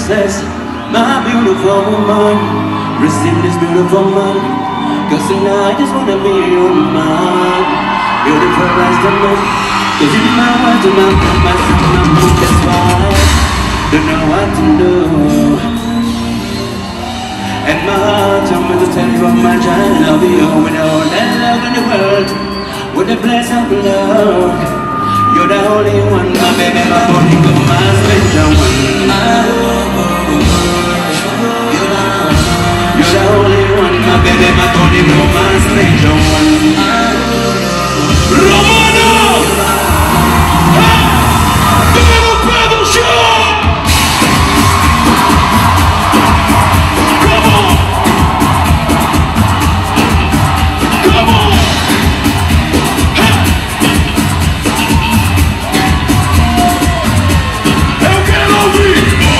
princess, my beautiful woman, receive this beautiful man, cause tonight I just wanna be your man. Beautiful as the moon, cause you're my world to my moon, that's why don't know what to do. And my heart told me to tell you how much I love you. With all that love in the world, with the bless of love, you're the only one, my baby, my body, my special one. You're the only one, my baby, my body, my special one. Romano! Pedro Pedro Show! Come on! Come on! Eu quero ouvir!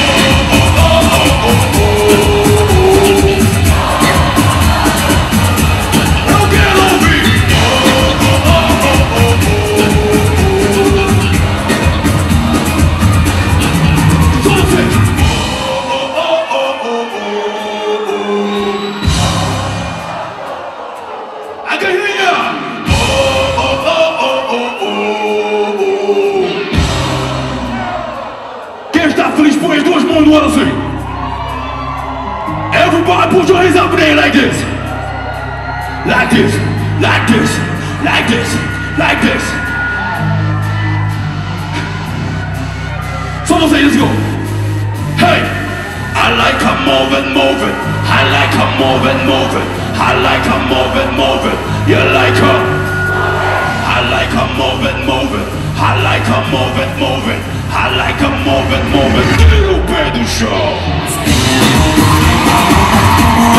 Eu quero ouvir! I can hear ya! Quem está feliz põe as duas mãos no ar assim. Everybody put your hands up in the air like this. Like this, like this, like this, like this. Someone say, let's go. Hey! I like her moving, moving. I like her moving, moving. I like her moving, moving. You like her? I like her moving, moving. I like her moving, moving. I like her moving, moving. Pedro Pedro Show.